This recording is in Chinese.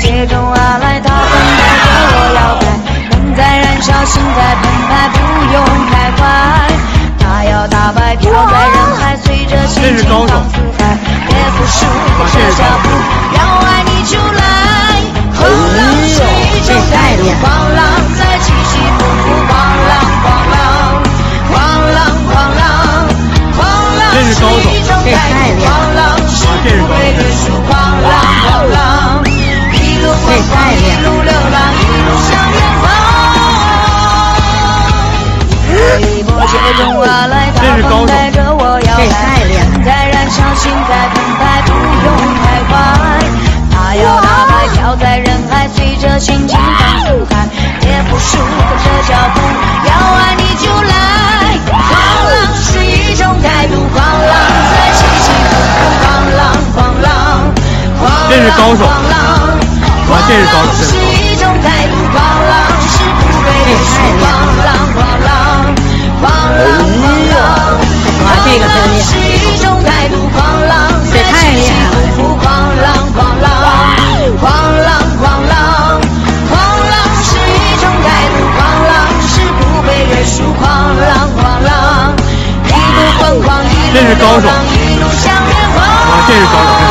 接踵而来，它等待着我摇摆，灯在燃烧，心在澎湃，不用徘徊。它要打败，飘在人海，随着心情放四海，也不输的这脚步，要爱你就来。狂浪是一种态度，狂浪在起起伏伏，狂浪狂浪狂浪狂浪狂浪是一种态度，狂浪是不会认输，狂浪狂浪一路疯狂，一路流浪，一路向远方。一波接踵而来，它等待着我摇摆，灯在燃烧，心在澎湃，不用徘徊。它要打败，飘在人海，随着心情放四海，也不输这脚步，要爱你就来。狂浪是一种态度，狂浪在起起伏伏，狂浪狂浪狂浪狂浪狂浪是一种态度，狂浪是不被认输，狂浪狂浪狂浪狂浪狂浪是一种态度，狂浪在起起伏伏，狂浪狂浪狂浪狂浪狂浪是一种态度，狂浪是不被约束，狂浪狂浪一路疯狂，一路流浪，一路向远方。 这是高手。